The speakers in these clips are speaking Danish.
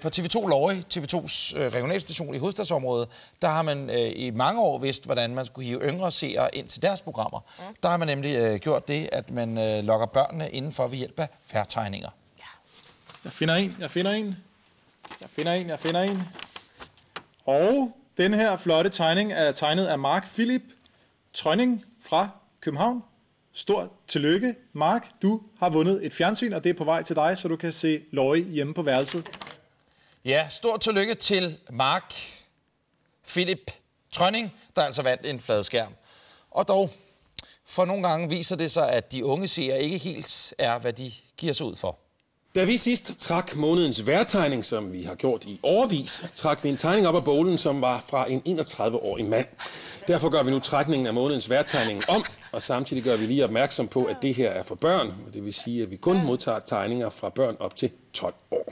på TV2 Løje, TV2's regionalstation i hovedstadsområdet, der har man i mange år vidst, hvordan man skulle hive yngre seere ind til deres programmer. Der har man nemlig gjort det, at man lokker børnene indenfor ved hjælp af vejrtegninger. Jeg finder en. Og den her flotte tegning er tegnet af Mark Philip Trønning fra København. Stort tillykke, Mark. Du har vundet et fjernsyn, og det er på vej til dig, så du kan se Løje hjemme på værelset. Ja, stort tillykke til Mark Philip Trønning, der altså vandt en fladskærm. Og dog, for nogle gange viser det sig, at de unge seere ikke helt er, hvad de giver sig ud for. Da vi sidst trak månedens vejrtegning, som vi har gjort i årevis, trak vi en tegning op af bowlen, som var fra en 31-årig mand. Derfor gør vi nu trækningen af månedens vejrtegning om, og samtidig gør vi lige opmærksom på, at det her er for børn. Det vil sige, at vi kun modtager tegninger fra børn op til 12 år.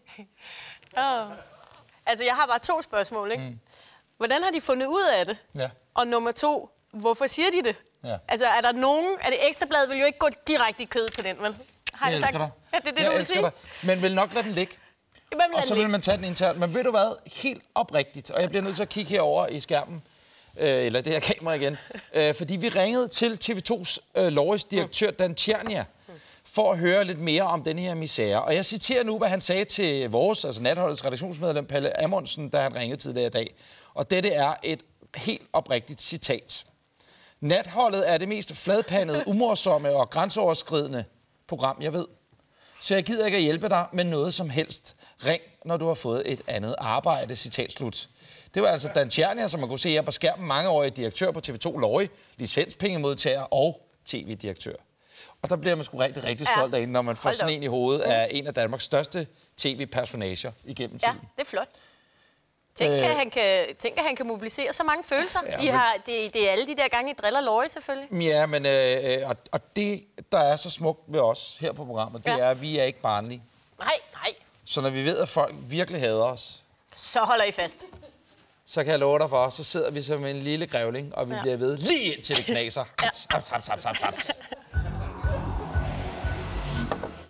Altså, jeg har bare 2 spørgsmål, ikke? Hvordan har de fundet ud af det? Ja. Og nummer 2, hvorfor siger de det? Ja. Altså, er der nogen... Er det Ekstrabladet vil jo ikke gå direkte i kød på den, vel? Har Jeg elsker dig. Ja, det er det, du vil sige? Dig. Men vil nok lade den ligge. Og så vil man tage den internt. Men ved du hvad? Helt oprigtigt. Og jeg bliver nødt til at kigge herover i skærmen. Eller det her kamera igen. Fordi vi ringede til TV2's Løjes direktør, Dan Tjernia, for at høre lidt mere om den her misære. Og jeg citerer nu, hvad han sagde til vores, altså Natholdets redaktionsmedlem Palle Amundsen, da han ringede tidligere i dag. Og dette er et helt oprigtigt citat. Natholdet er det mest fladpandede, umorsomme og grænseoverskridende program, jeg ved. Så jeg gider ikke at hjælpe dig med noget som helst. Ring, når du har fået et andet arbejde, citat slut. Det var altså Dan Tjernia, som man kunne se her på skærmen, mangeårig direktør på TV2 Løje, licenspengemodtager og tv-direktør. Og der bliver man sgu rigtig stolt af, når man får sådan en i hovedet af en af Danmarks største tv-personager igennem tiden. Ja, det er flot. Tænk, at han kan mobilisere så mange følelser. Ja, det er alle de der gange, I driller Løje, selvfølgelig. Ja, men og det, der er så smukt ved os her på programmet, det er, at vi er ikke barnlige. Nej. Så når vi ved, at folk virkelig hader os, så holder I fast. Så kan jeg love dig for, så sidder vi som en lille grævling, og vi bliver ved lige indtil det knaser. Haps.